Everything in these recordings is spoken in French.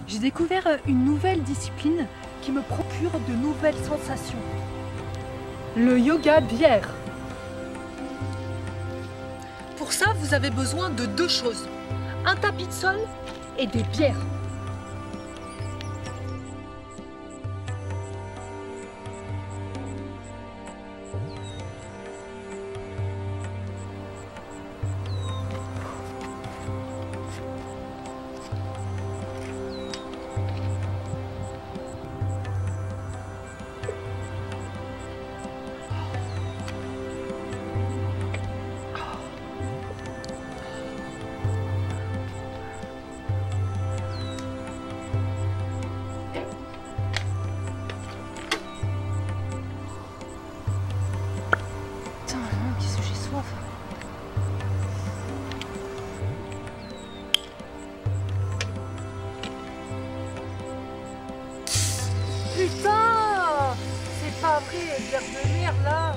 J'ai découvert une nouvelle discipline qui me procure de nouvelles sensations. Le yoga bière. Pour ça, vous avez besoin de deux choses. Un tapis de sol et des bières. Putain! C'est pas vrai, bière de merde là!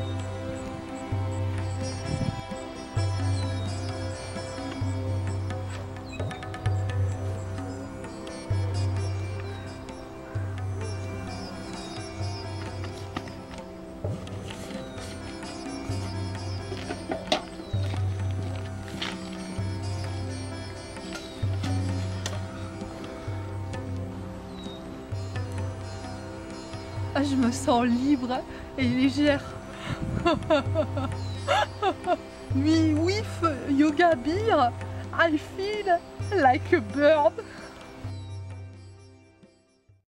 Ah, je me sens libre et légère. Me with yoga beer, I feel like a bird.